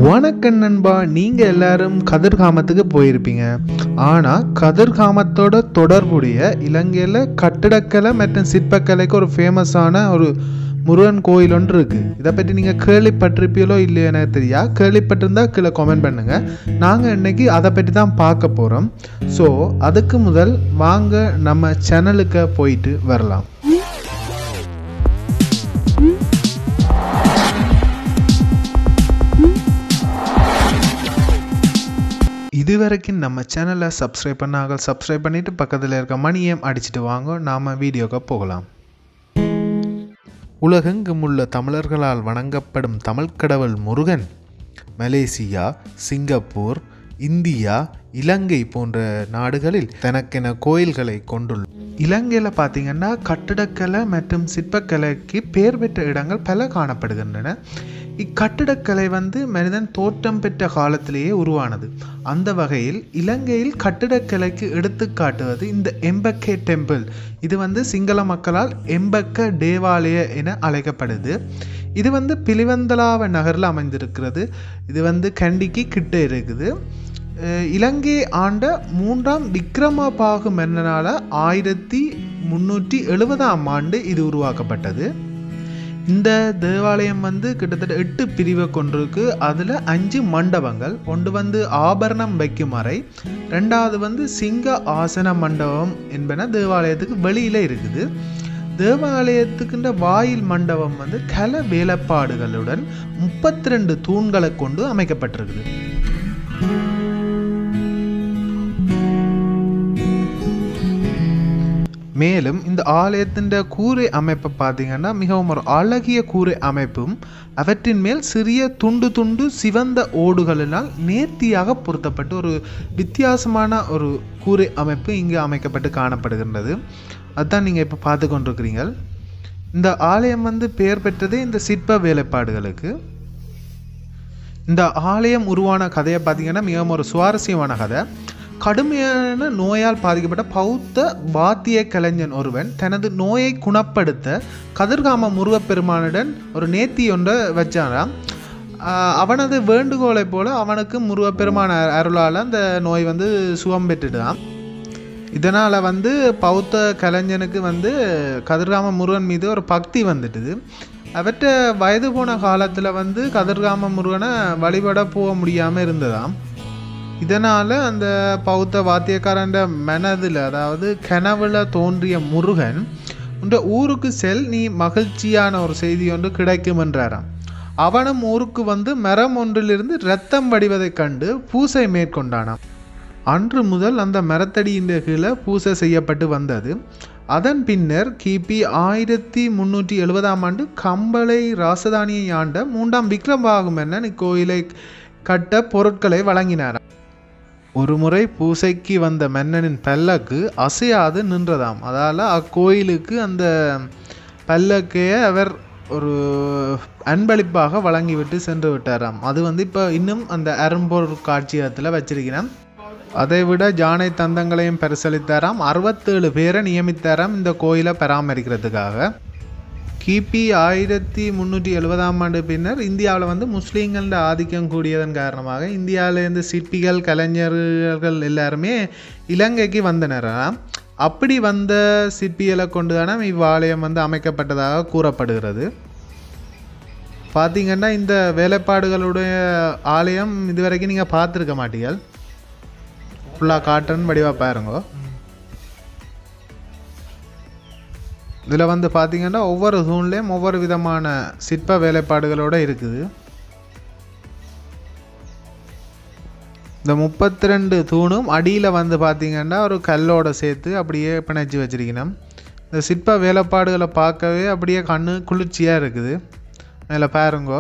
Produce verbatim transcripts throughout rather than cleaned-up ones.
வணக்கம் நண்பா, நீங்கள் எல்லாரும் கதிர்காமத்துக்கு போயிருப்பீங்க. ஆனால் கதிர்காமத்தோட தொடர்புடைய இலங்கையில் கட்டிடக்கலை மற்றும் சிற்பக்கலைக்கு ஒரு ஃபேமஸான ஒரு முருகன் கோயில் ஒன்று இருக்குது. இதை பற்றி நீங்கள் கேள்விப்பட்டிருப்பீங்களோ இல்லையோ எனக்கு தெரியா. கேள்விப்பட்டிருந்தா கீழே கமெண்ட் பண்ணுங்கள். நாங்கள் இன்றைக்கி அதை பற்றி தான் பார்க்க போகிறோம். ஸோ அதுக்கு முதல் வாங்க நம்ம சேனலுக்கு போயிட்டு வரலாம். இதுவரைக்கும் நம்ம சேனலை சப்ஸ்கிரைப் பண்ணாங்க, சப்ஸ்கிரைப் பண்ணிவிட்டு பக்கத்தில் இருக்க மணியம் அடிச்சுட்டு வாங்க. நாம் வீடியோக்கு போகலாம். உலகெங்கும் உள்ள தமிழர்களால் வணங்கப்படும் தமிழ் கடவுள் Murugan Malaysia, Singapore, India, Ilangai போன்ற நாடுகளில் தனக்கென கோயில்களை கொண்டுள்ள இலங்கையில் பார்த்திங்கன்னா கட்டிடக்கலை மற்றும் சிற்பக்கலைக்கு பெயர் பெற்ற இடங்கள் பல காணப்படுகின்றன. இக்கட்டிடக்கலை வந்து மனிதன் தோற்றம் பெற்ற காலத்திலேயே உருவானது. அந்த வகையில் இலங்கையில் கட்டிடக்கலைக்கு எடுத்து காட்டுவது இந்த எம்பெக்கே டெம்பிள். இது வந்து சிங்கள மக்களால் எம்பெக்க தேவாலய என அழைக்கப்படுது. இது வந்து பில்லிவந்தலாவ நகரில் அமைந்திருக்கிறது. இது வந்து கண்டிக்கு கிட்ட இருக்குது. இலங்கை ஆண்ட மூன்றாம் விக்ரமபாகு மன்னனால் ஆயிரத்தி முன்னூற்றி எழுபதாம் ஆண்டு இது உருவாக்கப்பட்டது. இந்த தேவாலயம் வந்து கிட்டத்தட்ட எட்டு பிரிவை கொண்டிருக்கு. அதில் அஞ்சு மண்டபங்கள், ஒன்று வந்து ஆபரணம் வைக்கும் அறை, ரெண்டாவது வந்து சிங்க ஆசன மண்டபம் என்பன தேவாலயத்துக்கு வெளியில் இருக்குது. தேவாலயத்துக்குன்ற வாயில் மண்டபம் வந்து கல வேலைப்பாடுகளுடன் முப்பத்தி ரெண்டு தூண்களை கொண்டு அமைக்கப்பட்டிருக்குது. மேலும் இந்த ஆலயத்தின் கூரை அமைப்பை பார்த்தீங்கன்னா மிகவும் ஒரு அழகிய கூரை அமைப்பும் அவற்றின் மேல் சிறிய துண்டு துண்டு சிவந்த ஓடுகளினால் நேர்த்தியாக பொருத்தப்பட்டு ஒரு வித்தியாசமான ஒரு கூரை அமைப்பு இங்கு அமைக்கப்பட்டு காணப்படுகின்றது. அதுதான் நீங்கள் இப்போ பார்த்து கொண்டிருக்கிறீங்க. இந்த ஆலயம் வந்து பெயர் பெற்றதே இந்த சிற்ப வேலைப்பாடுகளுக்கு. இந்த ஆலயம் உருவான கதையை பார்த்தீங்கன்னா மிகவும் ஒரு சுவாரஸ்யமான கதை. கடுமையான நோயால் பாதிக்கப்பட்ட பௌத்த வாத்திய கலைஞன் ஒருவன் தனது நோயை குணப்படுத்த கதிர்காம முருகப்பெருமானுடன் ஒரு நேர்த்தி ஒன்றை வச்சாராம். அவனது வேண்டுகோளை போல அவனுக்கு முருகப்பெருமான அருளால் அந்த நோய் வந்து சுகம் பெற்றுட்டான். இதனால் வந்து பௌத்த கலைஞனுக்கு வந்து கதிர்காம முருகன் மீது ஒரு பக்தி வந்துட்டுது. அவற்ற வயது போன காலத்தில் வந்து கதிர்காம முருகனை வழிபட போக முடியாமல் இருந்ததாம். இதனால் அந்த பௌத்த வாத்தியக்காரன் மனதில், அதாவது கனவுல தோன்றிய முருகன் உன்ற ஊருக்கு செல், நீ மகிழ்ச்சியான ஒரு செய்தி ஒன்று கிடைக்கும் என்றாராம். அவனும் ஊருக்கு வந்து மரம் ஒன்றிலிருந்து இரத்தம் வடிவதை கண்டு பூசை மேற்கொண்டானாம். அன்று முதல் அந்த மரத்தடியின் கீழே பூசை செய்யப்பட்டு வந்தது. அதன் பின்னர் கிபி ஆயிரத்தி முன்னூற்றி எழுபதாம் ஆண்டு கம்பளை ராசதானியை ஆண்ட மூன்றாம் விக்ரமபாகு மன்னன் இக்கோயிலை கட்ட பொருட்களை வழங்கினாராம். ஒரு முறை பூசைக்கு வந்த மன்னனின் பல்லக்கு அசையாது நின்றதாம். அதால் அக்கோயிலுக்கு அந்த பல்லக்கையை அவர் ஒரு அன்பளிப்பாக வழங்கிவிட்டு சென்று விட்டாராம். அது வந்து இப்போ இன்னும் அந்த அரும்பொருள் காட்சியகத்தில் வச்சிருக்கிறேன். அதை விட ஜானை தந்தங்களையும் பரிசளித்தாராம். அறுபத்தேழு பேரை நியமித்தாராம் இந்த கோயிலை பராமரிக்கிறதுக்காக. கிபி ஆயிரத்தி முந்நூற்றி எழுபதாம் ஆண்டு பின்னர் இந்தியாவில் வந்து முஸ்லீம்கள ஆதிக்கம் கூடியதன் காரணமாக இந்தியாவிலேருந்து சிற்பிகள், கலைஞர்கள் எல்லாருமே இலங்கைக்கு வந்தனராம். அப்படி வந்த சிற்பிகளை கொண்டு தானே இவ்வாலயம் வந்து அமைக்கப்பட்டதாக கூறப்படுகிறது. பார்த்தீங்கன்னா இந்த வேலைப்பாடுகளுடைய ஆலயம் இதுவரைக்கும் நீங்கள் பார்த்துருக்க மாட்டீர்கள். ஃபுல்லாக காட்டன் வடிவாக பாருங்க. இதில் வந்து பார்த்திங்கன்னா ஒவ்வொரு தூண்லேயும் ஒவ்வொரு விதமான சிற்ப வேலைப்பாடுகளோடு இருக்குது. இந்த முப்பத்தி ரெண்டு தூணும் அடியில் வந்து பார்த்திங்கன்னா ஒரு கல்லோடு சேர்த்து அப்படியே பிணைச்சி வச்சிருக்கணும். இந்த சிற்ப வேலைப்பாடுகளை பார்க்கவே அப்படியே கண்ணு குளிர்ச்சியாக இருக்குது. அதில் பாருங்கோ.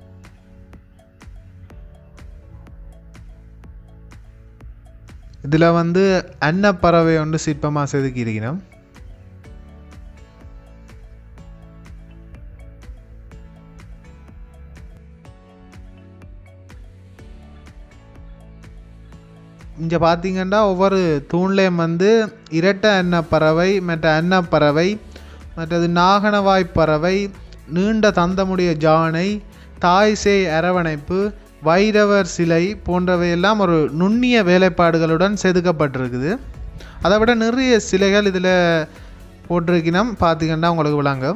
இதில் வந்து அன்னப்பறவை ஒன்று சிற்பமாக செதுக்கி இருக்கணும். இங்கே பார்த்தீங்கன்னா ஒவ்வொரு தூண்லேயும் வந்து இரட்டை அன்னப்பறவை, மற்ற அன்னப்பறவை, மற்றது நாகனவாய் பறவை, நீண்ட தந்தமுடைய ஜானை, தாய் சேய் அரவணைப்பு, வைரவர் சிலை போன்றவையெல்லாம் ஒரு நுண்ணிய வேலைப்பாடுகளுடன் செதுக்கப்பட்டிருக்குது. அதை விட நிறைய சிலைகள் இதில் போட்டிருக்கணும், பார்த்தீங்கன்னா உங்களுக்கு விளங்க.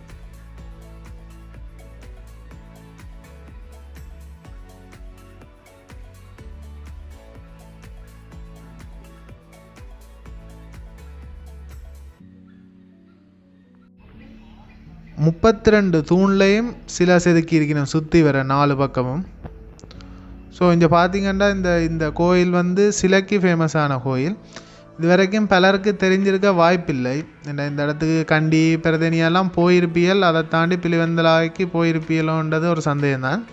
முப்பத்தி ரெண்டு தூண்லையும் சில செதுக்கி இருக்கணும் சுற்றி வர நாலு பக்கமும். ஸோ இங்கே பார்த்தீங்கன்னா இந்த இந்த கோயில் வந்து சிலைக்கு ஃபேமஸான கோயில். இது வரைக்கும் பலருக்கு தெரிஞ்சிருக்க வாய்ப்பில்லை. இந்த இந்த இடத்துக்கு கண்டி பிரதனியெல்லாம் போயிருப்பியல், அதை தாண்டி பிள்ளிவந்தலாய்க்கு போயிருப்பியலோன்றது ஒரு சந்தேகம்தான்.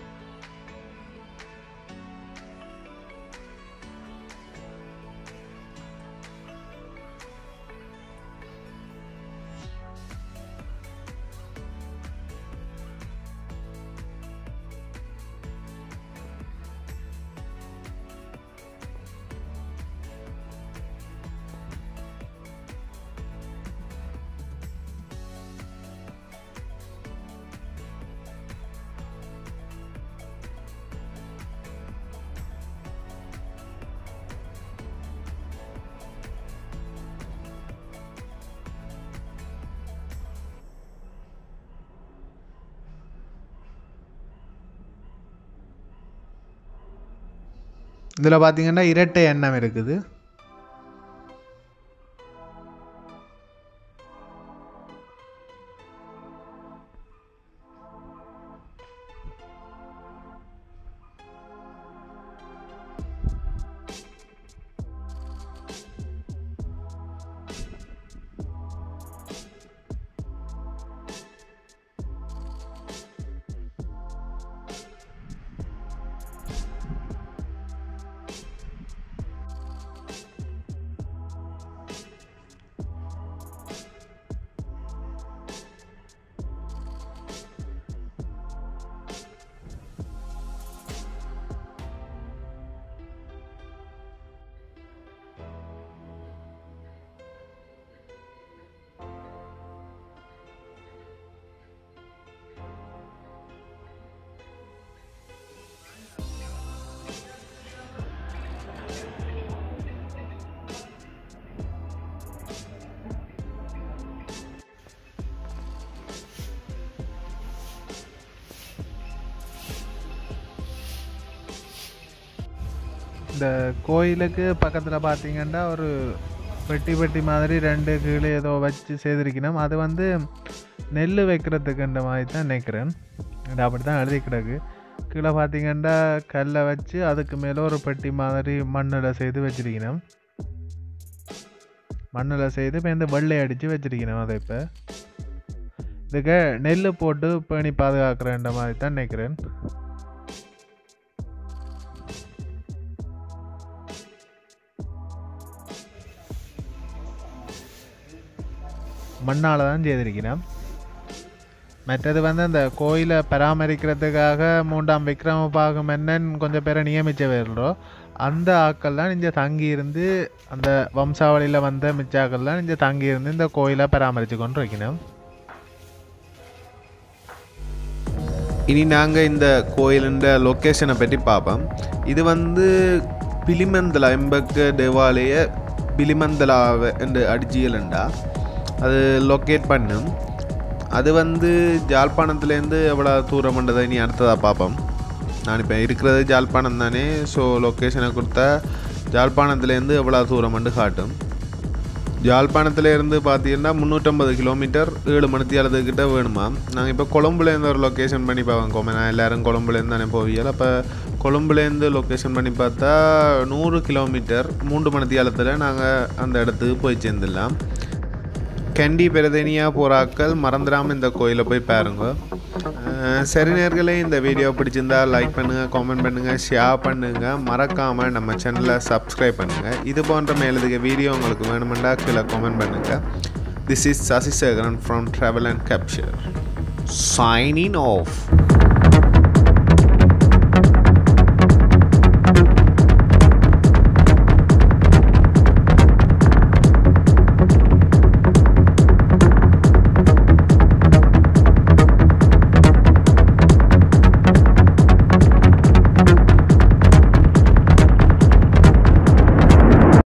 இதில் பார்த்தீங்கன்னா இரட்டை எண்ணம் இருக்குது. இந்த கோயிலுக்கு பக்கத்தில் பார்த்தீங்கன்னா ஒரு பெட்டி பெட்டி மாதிரி ரெண்டு கீழே ஏதோ வச்சு செய்திருக்கணும். அது வந்து நெல் வைக்கிறதுக்குன்ற மாதிரி தான் நினைக்கிறேன். இது அப்படி தான் எழுதி கிடக்கு. கீழே பார்த்தீங்கன்னா கல்லை வச்சு அதுக்கு மேலே ஒரு பெட்டி மாதிரி மண்ணில் செய்து வச்சிருக்கணும். மண்ணில் செய்து இப்போ இந்த வெள்ளை அடித்து வச்சிருக்கணும். அதை இப்போ இதுக்கு நெல் போட்டு பேணி பாதுகாக்கிறேன்ற மாதிரி தான் நினைக்கிறேன். மண்ணால் தான் செய்திருக்கிறேன். மற்றது வந்து அந்த கோயிலை பராமரிக்கிறதுக்காக மூன்றாம் விக்ரமபாகு மன்னன் கொஞ்சம் பேரை நியமித்த வேறுறோம். அந்த ஆக்கள்லாம் இங்கே தங்கியிருந்து அந்த வம்சாவளியில் வந்த மிச்சாக்கள்லாம் இங்கே தங்கியிருந்து இந்த கோயிலை பராமரித்து கொண்டு வைக்கணும். இனி நாங்கள் இந்த கோயிலுன்ற லொக்கேஷனை பற்றி பார்ப்போம். இது வந்து பிலிமந்தலா எம்பெக்க தேவாலய பிலிமந்தலாவை என்று அடிச்சியலண்டா அது லொக்கேட் பண்ணும். அது வந்து ஜாழ்ப்பாணத்துலேருந்து எவ்வளோ தூரம் பண்ணுறதை இனி அடுத்ததாக பார்ப்போம். நான் இப்போ இருக்கிறது ஜாழ்ப்பாணம் தானே. ஸோ லொக்கேஷனை கொடுத்தா ஜாழ்ப்பாணத்துலேருந்து எவ்வளோ தூரம் வந்து காட்டும். ஜாழ்ப்பாணத்துலேருந்து பார்த்தீங்கன்னா முந்நூற்றம்பது கிலோமீட்டர் ஏழு மணித்தியாலத்துக்கிட்ட வேணுமா. நாங்கள் இப்போ கொழும்புலேருந்து ஒரு லொக்கேஷன் பண்ணி பார்ப்போம். நான் எல்லோரும் கொழும்புலேருந்து தானே போவியல். அப்போ கொழும்புலேருந்து லொக்கேஷன் பண்ணி பார்த்தா நூறு கிலோமீட்டர் மூன்று மணித்தியாலத்தில் நாங்கள் அந்த இடத்துக்கு போய் சேர்ந்துடலாம். கண்டி பிரதனியாக போகிறாக்கள் மறந்துடாமல் இந்த கோயிலை போய் பாருங்க. சரி நேர்களே, இந்த வீடியோ பிடிச்சிருந்தா லைக் பண்ணுங்கள், கமெண்ட் பண்ணுங்கள், ஷேர் பண்ணுங்கள். மறக்காமல் நம்ம சேனலை சப்ஸ்கிரைப் பண்ணுங்கள். இது போன்ற மேலதிக வீடியோ உங்களுக்கு வேணுமெண்டா கீழே கமெண்ட் பண்ணுங்கள். This is SasiSheKaran from Travel and Capture. Signing off.